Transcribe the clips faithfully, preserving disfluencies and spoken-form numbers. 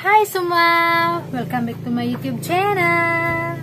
Hai semua, welcome back to my YouTube channel.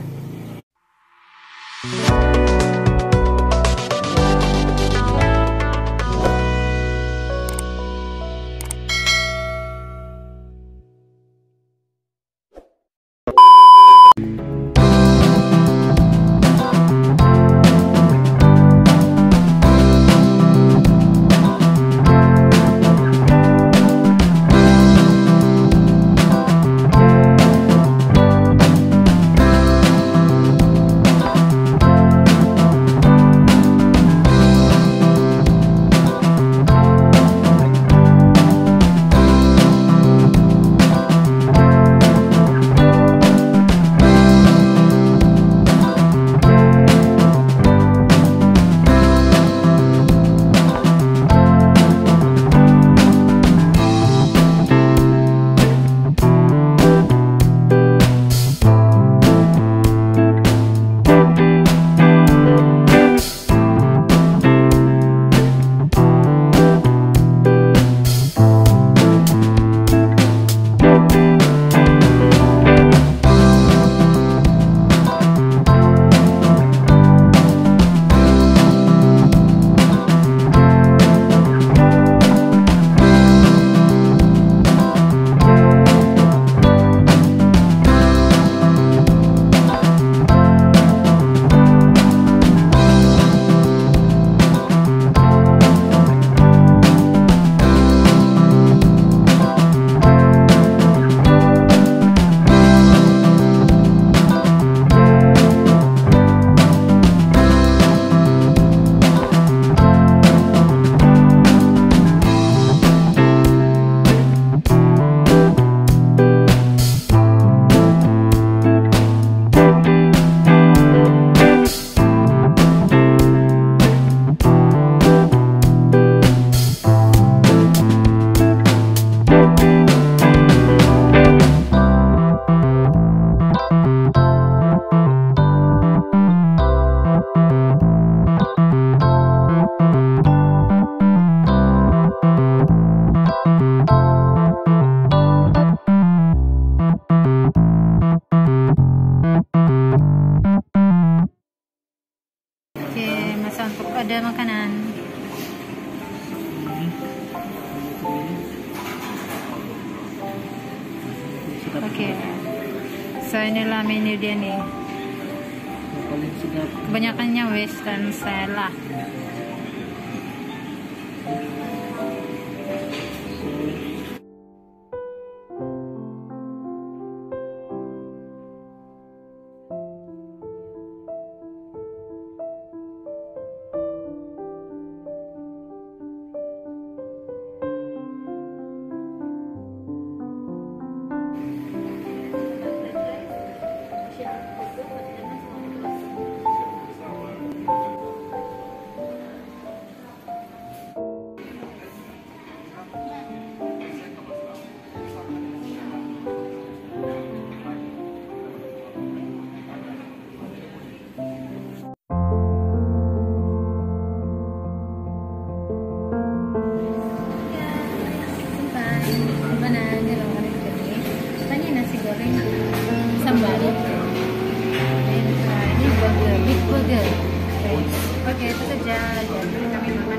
Untuk ada makanan. Oke, okay. So inilah menu dia nih. Kebanyakannya western style lah. Oke, itu saja. Jadi kami makan.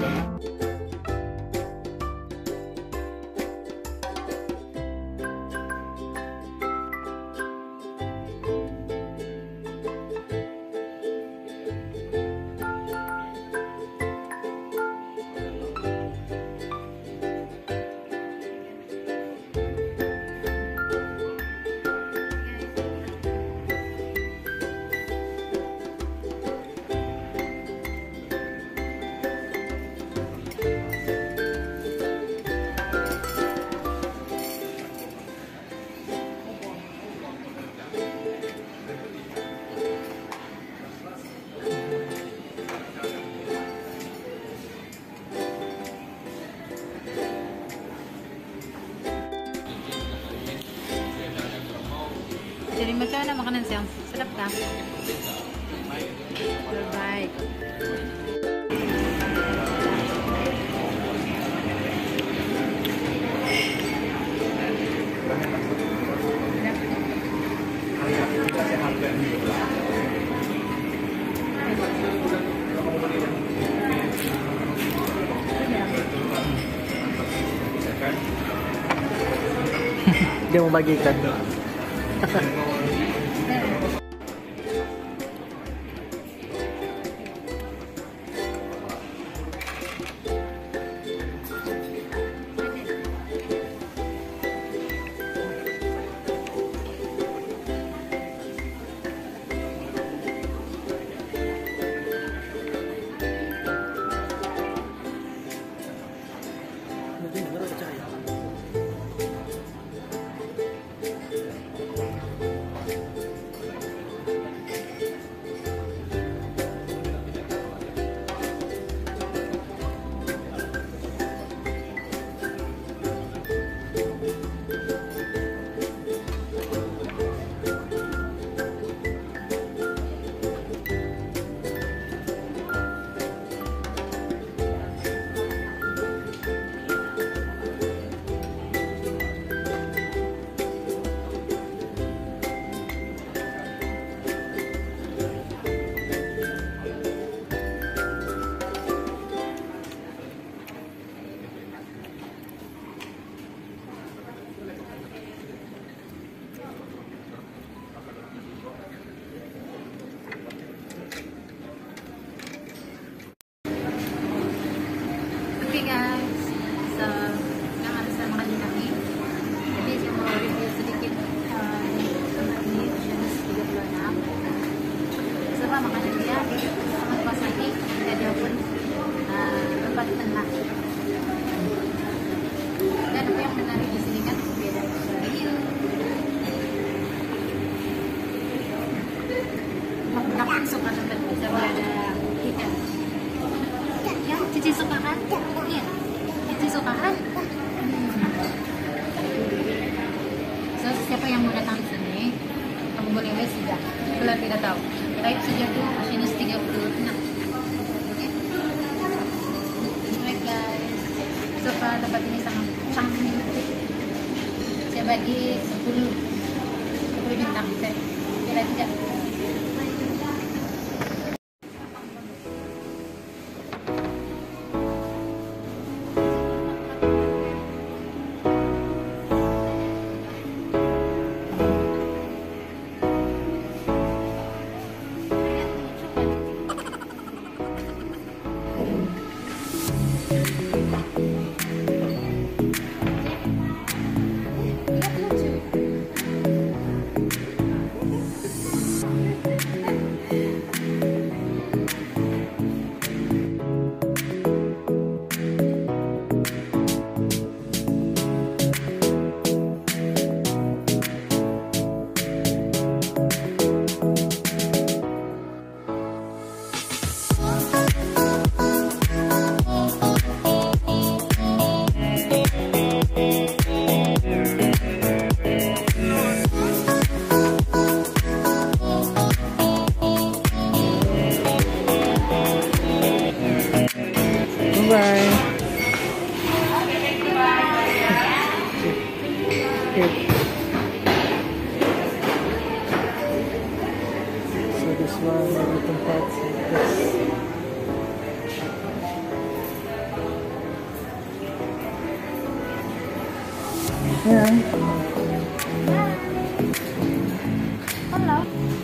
Jadi macam mana makanan siang? Sedap kan? Terbaik. Dia mau bagikan. Oke guys, so yang ada sama kami. Jadi saya mau review sedikit uh, tempat ini Oceanus tiga puluh enam. Sebab makanya dia sangat pas ini dan dia pun uh, tempat tenang. Dan apa yang menarik di sini kan beda dari aku suka tempat bisa berada ikan. Ya, Cici suka kan? Iya, Cici suka kan? Hmm. So, siapa yang mau datang ke sini, kamu boleh lihat saja. Kalau tidak tahu, type saja tuh Oceanus tiga puluh enam. Oke, baik guys. So, tempat ini sangat canggih. Saya bagi sepuluh bintang. Saya kira tidak. Bye. So this one may tempat yeah. Hello.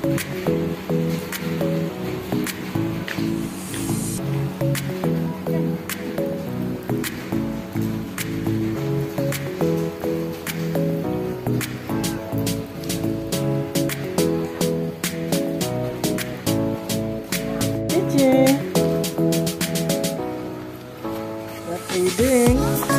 What are you doing?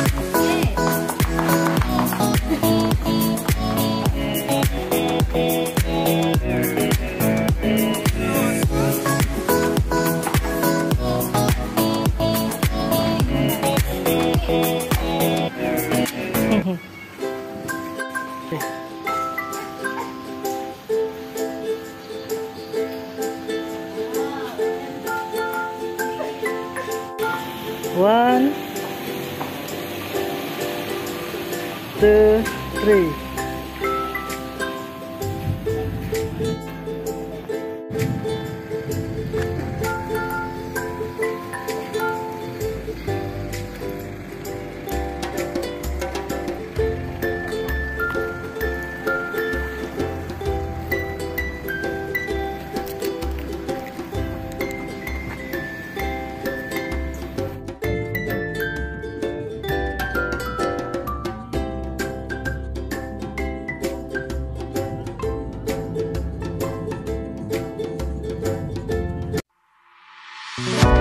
One, two, three. Three.